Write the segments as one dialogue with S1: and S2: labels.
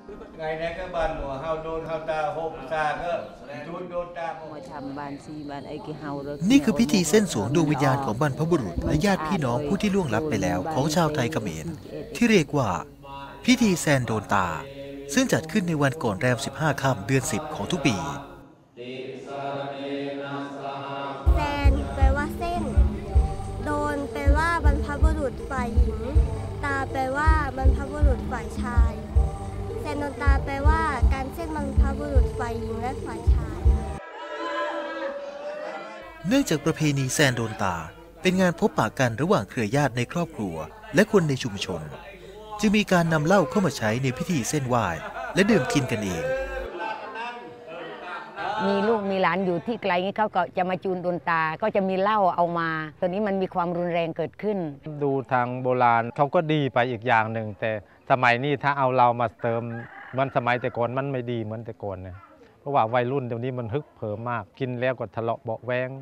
S1: ไงเนี่ยก็บ้านหัวเฮาโดนเฮาตาหกตาก็โดนตามาทำบ้านซีบ้านไอ้กี่เฮา
S2: นี่คือพิธีเส้นสวงดวงวิญญาณของบรรพบุรุษและญาติพี่น้องผู้ที่ล่วงลับไปแล้วของชาวไทยเขมรที่เรียกว่าพิธีแซนโดนตาซึ่งจัดขึ้นในวันก่อนแรม15 ค่ำเดือน 10ของทุกปี
S3: แซนแปลว่าเส้นโดนแปลว่าบรรพบุรุษฝ่ายหญิงตาแปลว่าบรรพบุรุษฝ่ายชายแซนโดนตาแปลว่าการเส้นบรรพบุรุษฝ่ายหญิงและฝ่ายชาย
S2: เนื่องจากประเพณีแซนโดนตาเป็นงานพบปะกันระหว่างเครือญาติในครอบครัวและคนในชุมชนจึงมีการนำเหล้าเข้ามาใช้ในพิธีเส้นไหว้และดื่มกินกันเอง
S4: มีลูกมีหลานอยู่ที่ไกลนี้เขาก็จะมาจูนโดนตาก็จะมีเหล้าเอามาตอนนี้มันมีความรุนแรงเกิดขึ้น
S5: ดูทางโบราณเขาก็ดีไปอีกอย่างหนึ่งแต่สมัยนี้ถ้าเอาเรามาเติมมันสมัยแต่ก่อนมันไม่ดีเหมือนแต่ก่อนเนี่ยเพราะว่าวัยรุ่นเดี๋ยวนี้มันฮึกเหิมมากกินแล้วก็ทะเลาะเบาแวง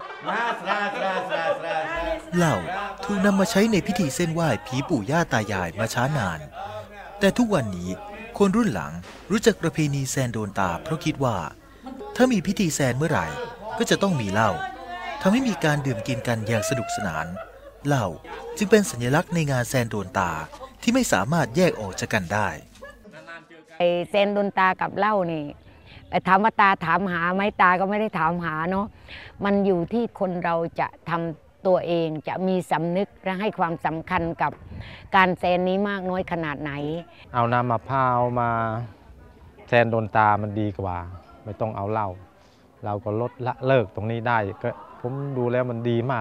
S2: เหล้าถูกนำมาใช้ในพิธีเส้นไหว้ผีปู่ย่าตายายมาช้านานแต่ทุกวันนี้คนรุ่นหลังรู้จักประเพณีแซนโดนตาเพราะคิดว่าถ้ามีพิธีแซนเมื่อไหร่ก็จะต้องมีเหล้าทำให้มีการดื่มกินกันอย่างสนุกสนานเหล้าจึงเป็นสัญลักษณ์ในงานแซนโดนตาที่ไม่สามารถแยกออกจากกันได้
S4: แซนโดนตากับเหล้านี่ถามว่าตาถามหาไหมตาก็ไม่ได้ถามหาเนาะมันอยู่ที่คนเราจะทำตัวเองจะมีสำนึกและให้ความสำคัญกับการแซนนี้มากน้อยขนาดไหน
S5: เอาน้ำมะพร้าวมาแซนโดนตามันดีกว่าไม่ต้องเอาเหล้าเราก็ลดละเลิกตรงนี้ได้ก็ผมดูแล้วมันดีมาก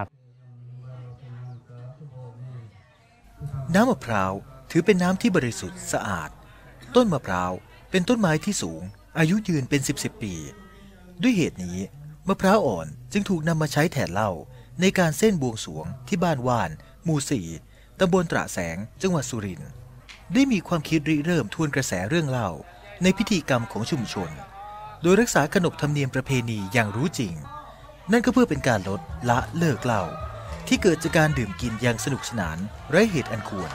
S2: น้ำมะพร้าวถือเป็นน้ำที่บริสุทธิ์สะอาดต้นมะพร้าวเป็นต้นไม้ที่สูงอายุยืนเป็น10 ปีด้วยเหตุนี้มะพร้าวอ่อนจึงถูกนำมาใช้แทนเหล้าในการเส้นบวงสรวงที่บ้านว่านหมู่4ตำบลตระแสงจังหวัดสุรินทร์ได้มีความคิดริเริ่มทวนกระแสเรื่องเหล้าในพิธีกรรมของชุมชนโดยรักษาขนบธรรมเนียมประเพณีอย่างรู้จริงนั่นก็เพื่อเป็นการลดละเลิกเหล้าที่เกิดจากการดื่มกินอย่างสนุกสนานไร้เหตุอันควร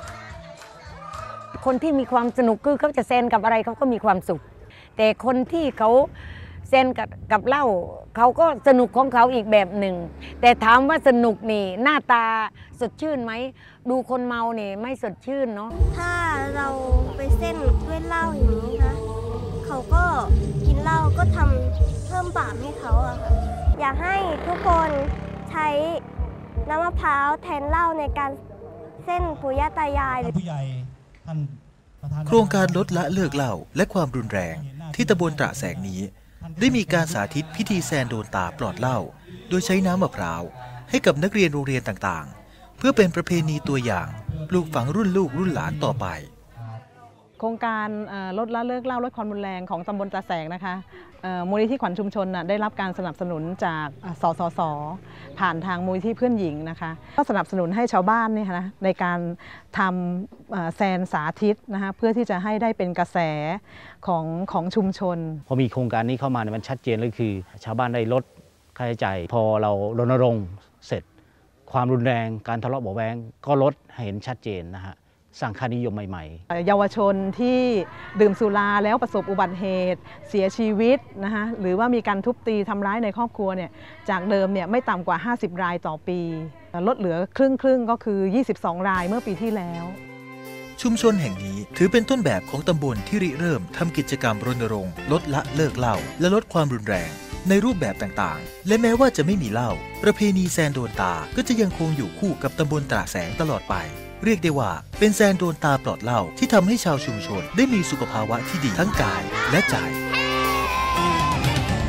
S4: คนที่มีความสนุกคือเขาจะแซนกับอะไรเขาก็มีความสุขแต่คนที่เขาแซนกับเหล้าเขาก็สนุกของเขาอีกแบบหนึ่งแต่ถามว่าสนุกนี่หน้าตาสดชื่นไหมดูคนเมานี่ไม่สดชื่นเนาะ
S3: ถ้าเราไปเส้นด้วยเหล้าอย่างนี้นะเขาก็กินเหล้าก็ทำเพิ่มบาปให้เขาอะค่ะอยากให้ทุกคนใช้น้ำมะพร้าวแทนเหล้าในการเส้นปู่ย่าตายายผู้ใหญ่
S2: ท่านโครงการลดละเลิกเหล้าและความรุนแรงที่ตำบลตระแสงนี้ได้มีการสาธิตพิธีแซนโดนตาปลอดเหล้าโดยใช้น้ำมะพร้าวให้กับนักเรียนโรงเรียนต่างๆเพื่อเป็นประเพณีตัวอย่างปลูกฝังรุ่นลูกรุ่นหลานต่อไป
S6: โครงการลดละเลิกเหล้าลดความรุนแรงของตำบลตระแสงนะคะมูลนิธิขวัญชุมชนได้รับการสนับสนุนจากสสส.ผ่านทางมูลนิธิเพื่อนหญิงนะคะก็สนับสนุนให้ชาวบ้านเนี่ยนะในการทำแซนสาธิตนะคะเพื่อที่จะให้ได้เป็นกระแสของชุมชน
S7: พอมีโครงการนี้เข้ามาเนี่ยมันชัดเจนเลยคือชาวบ้านได้ลดค่าใช้จ่ายพอเรารณรงค์เสร็จความรุนแรงการทะเลาะเบาะแว้งก็ลดเห็นชัดเจนนะฮะสร้างค่านิยมใหม่
S6: ๆเยาวชนที่ดื่มสุราแล้วประสบอุบัติเหตุเสียชีวิตนะคะหรือว่ามีการทุบตีทำร้ายในครอบครัวเนี่ยจากเดิมเนี่ยไม่ต่ำกว่า50 รายต่อปีลดเหลือครึ่งก็คือ22 รายเมื่อปีที่แล้ว
S2: ชุมชนแห่งนี้ถือเป็นต้นแบบของตำบลที่ริเริ่มทำกิจกรรมรณรงค์ลดละเลิกเหล้าและลดความรุนแรงในรูปแบบต่างๆและแม้ว่าจะไม่มีเหล้าประเพณีแซนโดนตาก็จะยังคงอยู่คู่กับตำบลตระแสงตลอดไปเรียกได้ว่าเป็นแซนโดนตาปลอดเหล้าที่ทำให้ชาวชุมชนได้มีสุขภาวะที่ดีทั้งกายและใจ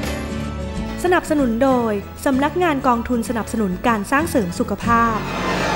S8: สนับสนุนโดยสำนักงานกองทุนสนับสนุนการสร้างเสริมสุขภาพ